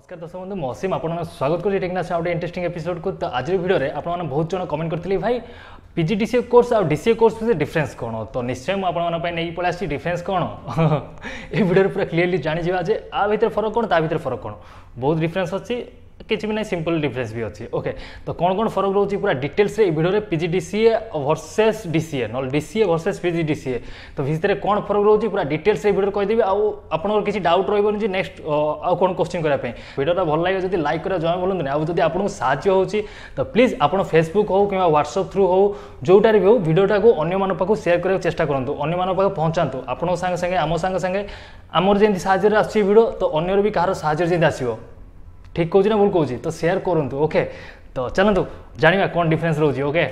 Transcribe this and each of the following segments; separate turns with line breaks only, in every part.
नमस्कार दर्शक बंधु मसीम आप स्वागत करें टेक्निक्स गोटे इंटरेस्टिंग एपिसोड को। तो आज वीडियो में आपने बहुत जन कमेंट करते भाई पीजीडीसीए कोर्स और डीसीए कोर्स में डिफरेंस कौन। तो निश्चय मुझे नहीं पड़े आसी डिफरेंस कौन ये वीडियो पूरा क्लीयरली जानीजा जे आ भर फरक कौन ता भर फरक कौन बहुत डिफरेंस अच्छी किसी भी ना सिंपल डिफरेंस भी अच्छी। ओके तो कौन कौन फरक रोचे पूरा डिटेल्स रे वीडियो में पीजीडीसीए वर्सेस डीसीए न डीसीए वर्सेस पीजीडीसीए तो भितर कौन फरक रोचे पूरा डिटेल्स रे वीडियो कहीदेवी आपन किसी डाउट रही नेक्स्ट आउ कौन क्वेश्चन करने वीडियोटा भल लगे जब लाइक करा जमा बोलते आउ जब आपको साहय होची तो प्लीज आप फेसबुक हो कि व्हाट्सएप थ्रू हो जोटार भी हो वीडियोटा को अन्य मान पाक शेयर करने चेष्टा करूँ अन्य मान पाक पहुँचातु आपन सागे सागे आम सागे सागे आमर जमी साहय आसी वीडियो तो अन्यर भी कहार साहय जमी आसो ठीक कहूँ ना भूल कहूँ तो शेयर करूँ। ओके तो चलतु जाना कौन डिफरेंस रोचे। ओके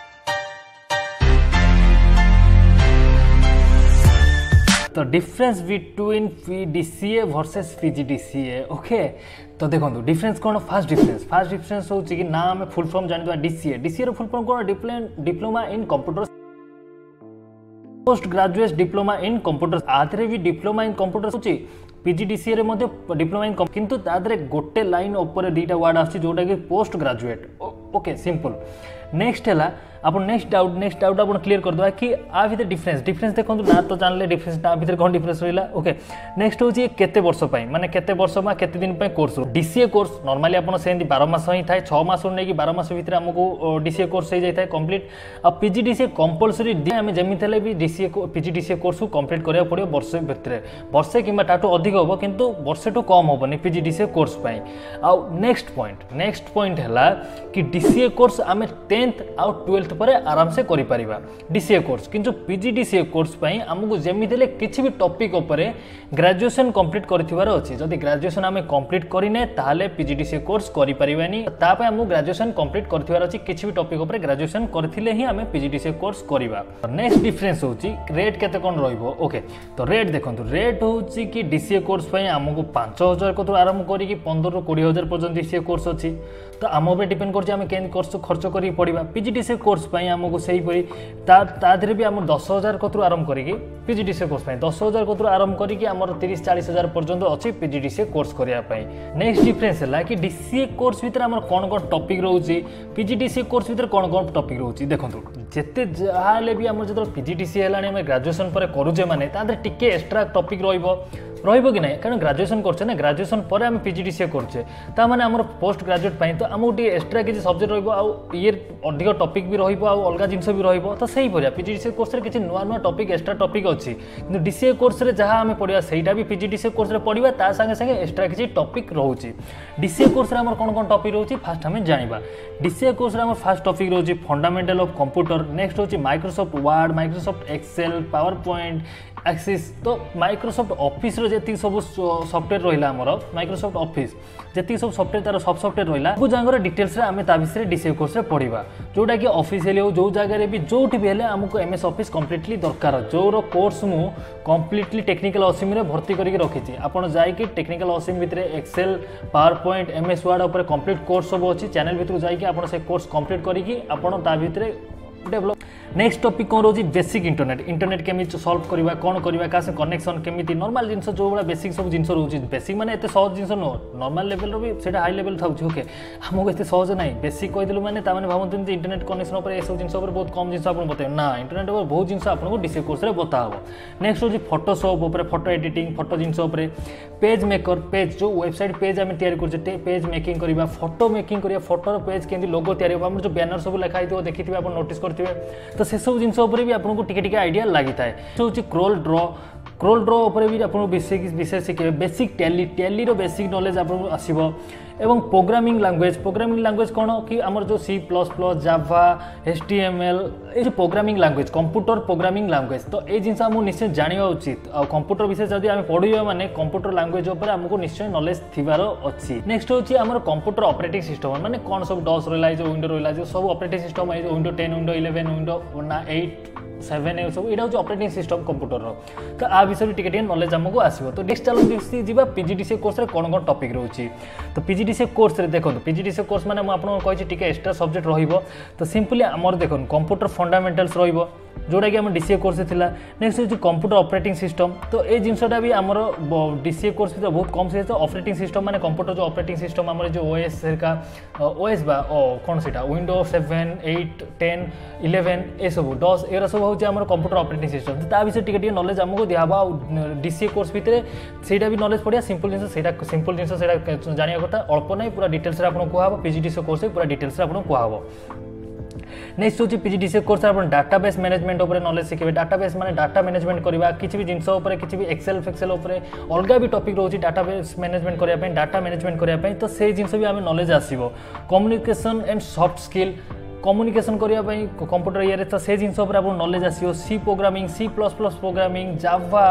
तो difference between PDCA versus PGDCA. Okay तो देखो डिफरेंस कौन फास्ट डिफरेंस हो कि ना आम फुल फॉर्म जानी डीसीए डीसीए फुल फॉर्म कौन diploma in computer post graduate diploma in computer आधे भी डिप्लोमा इन कंप्यूटर हो पीजीडीसीए डिप्लोमा इन किंतु तादरे गोटे लाइन ऊपर दुईटा वर्ड आसी जोटा कि post graduate. Okay simple next है आप नेक्स्ट डाउट आप क्लीयर करदे कि आ भर डिफरेंस देखो ना तो जानले डिफरेंस ना भर कौन डिफरेंस रहा। ओके नेक्स्ट हूँ केते वर्ष माने केते वर्ष केते दिन कोर्स डीसीए कोर्स नॉर्मली आप से 12 मास ही थाए 6 मास नहीं कि 12 मास भितर आमको डीसीए कोर्स हो जाए कंप्लीट आ पीजीडीसीए कंपलसरी आम जमी भी डीसीए पीजीडीसीए कोर्स को कंप्लीट करा पड़ो वर्षे भितर वर्षे कि अधिक हम किंतु वर्षे टू कम हेनी पीजीडीसीए कोर्स आउ नेक्स्ट पॉइंट है कि डीसीए कोर्स आम 10th आउ 12th पर आराम से करि परिबा डीसीए कोर्स किंतु पीजीडीसीए कोर्स पई हमकु जेमि देले किछि भी टॉपिक ऊपर ग्रेजुएशन कंप्लीट करथिबार अछि जदि ग्रेजुएशन आमे कंप्लीट करिने ताले पीजीडीसीए कोर्स करि परिबानी ता पय हमकु ग्रेजुएशन कंप्लीट करथिबार अछि किछि भी टॉपिक ऊपर ग्रेजुएशन करथिले ही आमे पीजीडीसीए कोर्स करिबा। नेक्स्ट डिफरेंस होछि रेट केते कोन रहइबो। ओके तो रेट देखंतु रेट होछि कि डीसीए कोर्स पई हमकु 5000 को तो आरंभ करी कि 15 ରୁ 20000 पर्यंत डीसीए कोर्स अछि तो आम उपर डिपेंड करछि आमे केन कोर्स खर्च करी पड़िबा पीजीडीसीए कोर्स पई हमकु सेही परी ता धरे भी हम 10000 को आरंभ करी पीजीडीसीए कोर्स पई 10000 को आरंभ करी कि हमर 30-40,000 पर्यंत अछि पीजीडीसीए कोर्स करिया पई। नेक्स्ट डिफरेंस है कि डीसीए कोर्स भीतर हमर कोन कोन टॉपिक रहउछि पीजीडीसीए कोर्स भीतर कोन कोन टॉपिक रहउछि देखंतु जेते जाहाले भी हमर जदर पीजीडीसीए हेलाने हम ग्रेजुएशन पर करूजे माने ता धरे टिके एक्स्ट्रा टॉपिक रहइबो कि नहीं कारण ग्रेजुएशन करछे ना ग्रेजुएशन पर हम पीजीडीसीए करछे ता माने हमर पोस्ट ग्रेजुएट पई तो हमहु टी एक्स्ट्रा किछि सब्जेक्ट रहइबो आ ये अधिक टॉपिक भी रहइबो आ अलगा जिंस भी रहइबो तो सही परिया पीजीडीसीए कोर्स रे किछि नुवा टॉपिक एक्स्ट्रा टॉपिक अछि किंतु डीसीए कोर्स रे जहां हमें पढिया सेटा भी पीजीडीसीए कोर्स रे पढिबा ता संगे संगे एक्स्ट्रा किछि टॉपिक रहउछि। डीसीए कोर्स रे हमर कोन कोन टॉपिक रहउछि फास्ट हमें जानिबा डीसीए कोर्स रे हमर फास्ट टॉपिक रहउछि फंडामेंटल ऑफ कंप्यूटर नेक्स्ट होछि Microsoft Word Microsoft Excel PowerPoint Access तो माइक्रोसॉफ्ट ऑफिस रो जेति सब सॉफ्टवेयर रहिला हमर माइक्रोसॉफ्ट ऑफिस जेति सब सॉफ्टवेयर तार सब सॉफ्टवेयर रहिला को जांगर डिटेल्स रे आमे ता विषय डीसीए कोर्स रे पढिबा जोटा कि ऑफिशियली हो जो जगह रे भी जोठी भी हेले हमको एमएस ऑफिस कंप्लीटली दरकार जोरो कोर्स मु कंप्लीटली टेक्निकल असीम रे भर्ती करिक रखिछि आपण जाय कि टेक्निकल असीम भितरे Excel PowerPoint MS Word ऊपर कंप्लीट कोर्स सब अछि चैनल भितर जाय कि आपण से कोर्स कंप्लीट करिकि आपण ता भितरे डेवलप। नेक्स्ट टॉपिक कौन रोज बेसिक इंटरनेट केमी सॉल्व करवा कौन करवा का कनेक्शन केमी नॉर्मल जिनस जो भाई बेसिक सब जिन रोचे बेसिक माने एते सहज जिन नुह नॉर्मल लेवल भी सेटा हाई लेवल था। ओके आमको एत सहज ना बेसिक कहीदेलु मैंने भावते इंटरनेट कनेक्शन पर सब जिन बहुत कम जिन आप बताए ना इंटरनेट पर बहुत जिन आपको डीसीए कोर्स बता हो। नेक्स्ट हूँ फोटोशॉप फोटो एडिटिंग फोटो जिन पेज मेकर पेज जो वेबसाइट पेज आम तैयारी पेज मेकिंग करवा फोटो मेकिंग करवा फोटोर पेज केमती लोगो तैयारी हो जो बैनर सब लिखाई देखिए आप नोटिस करेंगे तो से सब जिनस भी आपको टिके आइडिया लगी था। हूँ क्रोल ड्र उपर भी आपको विशेष शिखे बेसिक टैली बेसिक नॉलेज आपको आसो एवं प्रोग्रामिंग लैंग्वेज कौन कि आमर जो C plus plus Java HTML ये programming language computer programming language तो ये जिन आमको निश्चय जाना उचित आ कंप्यूटर विषय जब आम पढ़ा माने कंप्यूटर लैंग्वेज उपर आमको निश्चय नॉलेज थिबार अच्छी। नेक्स्ट होची आमर कंप्यूटर ऑपरेटिंग सिस्टम माने कौन सब डॉस रहा जो विंडो रहा जो सब operating system window 10 window 11 window 8 7 सब यहाँ हूँ ऑपरेटिंग सिस्टम कंप्यूटर तो आ विषय टिके नॉलेज आमको आसो। तो नेक्स्ट चलो जी पीजीडीसीए कोर्स रे कौन कौन टॉपिक रोचे तो पीजीडीसीए कोर्स रे देखो पीजीडीसीए कोर्स माने आपको कही टिके एक्स्ट्रा सब्जेक्ट रहिबो तो सिंपली आमर देखो कंप्यूटर फंडामेंटल्स रहिबो जोटा कि आम डीसीए कोर्स थिला। नेक्स्ट होची कंप्यूटर ऑपरेटिंग सिस्टम। तो ये जिनसटा भी आमर डीसीए कोर्स भीतर बहुत कम से ऑपरेटिंग सिस्टम माने कंप्यूटर जो ऑपरेटिंग सिस्टम आमर जो ओएस का ओएस बा कौन सीटा विंडोज 7 8 10 11 ए सब डॉस एरा सब होची आमर कंप्यूटर ऑपरेटिंग सिस्टम। ता विषय टिके नॉलेज हमको दियाबा डीसीए कोर्स भीतर सेटा भी नॉलेज पड़िया सिंपल जिनस सेटा सिंपल जिनस सेटा जानिया कथा अल्प नै पूरा डिटेल्स रे आपन कोहाबो पीजीडीसीए कोर्स पूरा डिटेल्स रे आपन कोहाबो। नेक्स्ट होची पीजीडीसीए कोर्स आपण डाटाबेस मैनेजमेंट ऊपर नॉलेज शिखिबे। डाटाबेस माने डाटा मैनेजमेंट करबा किछि भी जिंस ऊपर किछि भी एक्सेल फेक्सेल ऊपर अलगा भी टॉपिक रहउची डाटाबेस मैनेजमेंट करिया पय डाटा मैनेजमेंट करिया पय तो से जिंस भी हमें नॉलेज आसीबो। Communication and soft skill communication करिया पय कंप्यूटर ये तो से जिंस ऊपर आपण नॉलेज आसीबो। C programming C plus plus programming Java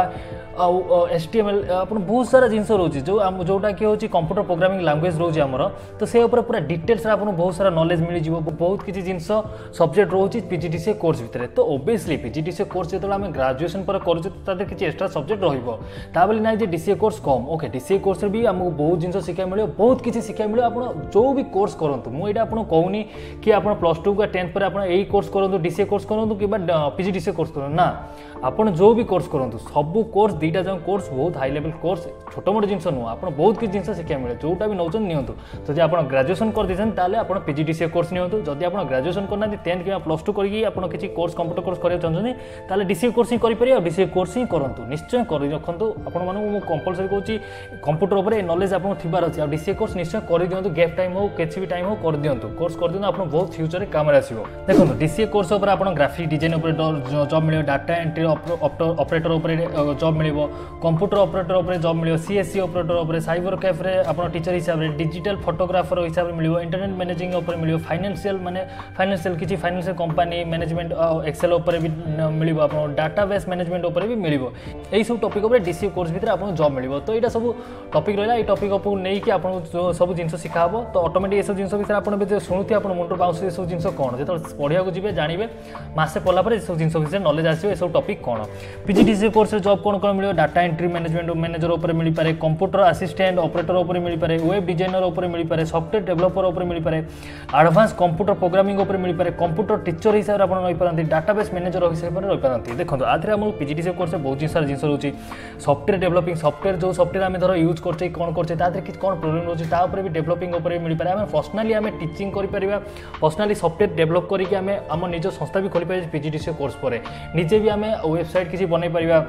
HTML अपन बहुत सारा जिनस रोचे जो जोटा कि होची कंप्यूटर प्रोग्रामिंग लैंग्वेज रोचे आमर तो से ऊपर पूरा डिटेल्स आपन बहुत सारा नॉलेज मिल जिवो। बहुत किछि जिनस सब्जेक्ट रोची पीजीडीसीए कोर्स भितरे। तो ऑब्वियसली पीजीडीसीए कोर्स जेतला हम ग्रेजुएशन पर करू ताते किछि एक्स्ट्रा सब्जेक्ट रहिबो ता बोली नै जे डीसीए कोर्स कम। ओके डीसीए कोर्स रे भी हमको बहुत जिनस शिक्षा मिले बहुत किछि शिक्षा मिले। आपन जो भी कोर्स करंतु मु एटा आपन कहूनी कि आपन +2 का 10th पर आपन एई कोर्स करंतु डीसीए कोर्स करंतु कि पीजीडीसीए कोर्स करंतु ना आपन जो भी कोर्स करंतु सब कोर्स दीटा जो कोर्स बहुत हाई लेवल कोर्स छोट मोट जिनस नुह आप बहुत किसी जिन शिक्षा मिले जोटा भी नौ नियंतु। जदि आप ग्रेजुएशन कर देछन ताले आप पीजीडीसीए कोर्स नियंतु। जदि आप ग्रेजुएशन करना 10th कि +2 करके आप किसी कोर्स कंप्यूटर कोर्स करिया चाहछन ताले डीसीए कोर्स ही करि परिया डीसीए कोर्स ही करंतु निश्चय करि रखंतु। आपण मानु मु कंपलसरी कहूची कंप्यूटर ऊपर नॉलेज आपन थिबार अछि आ डीसीए कोर्स निश्चय करि दियंतु। गैप टाइम हो किछि भी टाइम हो कर दियंतु कोर्स कर दियंतु आपण बहुत फ्यूचर रे काम रे आसीबो। देखंतु डीसीए कोर्स ऊपर आपण ग्राफिक डिजाइन ऊपर जॉब मिलियो डाटा एंट्री ऑपरेटर ऊपर जॉब मिलियो कंप्यूटर ऑपरेटर ऊपर जॉब मिलियो सीएससी ऑपरेटर ऊपर साइबर कैफे आपण टीचर हिसाब रे डिजिटल फोटोग्राफर हिसाब रे मिलियो इंटरनेट मैनेजिंग ऊपर मिलियो फाइनेंशियल माने फाइनेंशियल किछि फाइनेंशियल कंपनी मैनेजमेंट एक्सेल ऊपर भी मिलियो आपण डाटाबेस मैनेजमेंट ऊपर भी मिलियो। एई सब टॉपिक ऊपर डीसीए कोर्स भीतर आपण जॉब मिलियो। तो एटा सब टॉपिक रहला ए टॉपिक ऊपर नै कि आपण सब जिंस सिखाबो तो ऑटोमेटिक ए सब जिंस भीतर आपण बे सुनुथि आपण मुंडो बाउंस ए सब जिंस कोन जेतो पढिया को जिवे जानिबे मासे पला पर ए सब जिंस भीतर नॉलेज आसीबो। ए सब टॉपिक कोन पीजीडीसीए कोर्स रे जॉब कोन मिलियो डाटा एंट्री मैनेजमेंट मैनेजर ऊपर मिल पारे कंप्यूटर असिस्टेंट ऑपरेटर ऊपर मिल पारे वेब डिजाइनर ऊपर मिल पारे सॉफ्टवेयर डेवलपर ऊपर मिल पारे एडवांस कंप्यूटर प्रोग्रामिंग ऊपर मिल पारे कंप्यूटर टीचर हिसाब रे आपण रहि पारंती डाटाबेस मैनेजर हिसाब रे रहि पारंती। देखंतु आथरे हम पीजीडीसीए कोर्स बहुत सारा जिंस रहउची सॉफ्टवेयर डेवलपिंग सॉफ्टवेयर जो सॉफ्टवेयर हम धर यूज करछे कोन करछे ताथरे कि कोन प्रॉब्लम रहउची ता ऊपर भी डेवलपिंग ऊपर मिल पारे। हम पर्सनली हम टीचिंग करि परिबा पर्सनली सॉफ्टवेयर डेवलप करी कि हम निज संस्था भी खोली पारे पीजीडीसीए कोर्स पर निजे भी हम वेबसाइट किसी बनै परिबा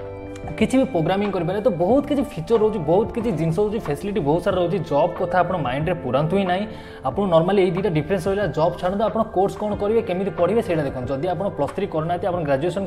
किसी भी प्रोग्रामिंग करें तो बहुत किसी फीचर रोज बहुत किसी जिनस रोज फैसिलिटी बहुत सारा रोज जॉब कथा आप माइंड रे पुरांतु ही नहीं। आप नॉर्मली ये दुटा डिफरेंस रहा जॉब छाड़ू आप कोर्स कौन करेंगे केमी पढ़े से देखो जदि आप +3 करना आप ग्रेजुएशन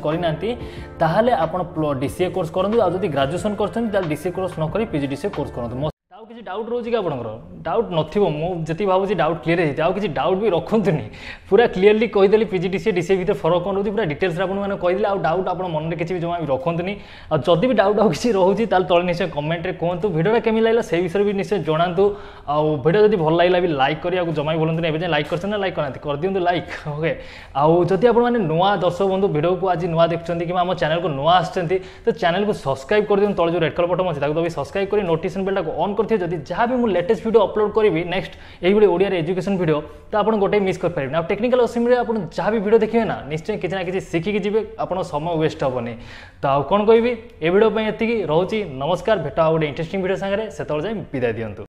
करना आप डीसीए कोर्स करूँ आ ग्रेजुएशन कर डीसीए कोर्स न कर पीजीडीसीए कोर्स करूँ। आउ किसी डाउट रोचे कि आपंकर डाउट नथिबो मुझे भावुँ डाउट क्लीयर होती आउ किसी डाउट भी रखुनी पूरा क्लीयरली कहीदेली पीजीडीसीए डीसीए भीतर फरक कौन रोचे पूरा डिटेल्स आपने कहीदेली आउ डाउट आप मन में किसी भी जमा भी रखुनी आ जदि भी डाउट आउ किसी रोचे तले निश्चय कमेंट रे कहतु वीडियो केमी लगला से विषय भी निश्चय जनातु आउ वीडियो जब भल लगला भी लाइक करिया जमा भी बोलते नहीं लाइक कर लाइक करना कर दिंतु लाइक ओके। आउ जदि आप नुआ दर्शक बंधु वीडियो को आज नुआ देखुं कि आम चैनल को नुआ आसते तो चैनल को सब्सक्राइब कर दिखाँ तले जो रेड कलर बटन अच्छे तक सब्सक्राइब कर नोटिफिकेशन बेल को ऑन करते जदि जहाँ भी मुझे लेटेस्ट वीडियो अपलोड करी नेक्स्ट यही ओडिया एजुकेशन वीडियो तो आप गोटे मिस कर पारे। टेक्निकल असिम आप जहाँ भी वीडियो देखिए ना निश्चय किसी ना कि शिखिकी जी आप समय वेस्ट हेनी। तो आउ कौन कहि ए वीडियो एति रोचे नमस्कार भेट गोटे इंटरेस्टिंग वीडियो सागर से विदाय दिंतु।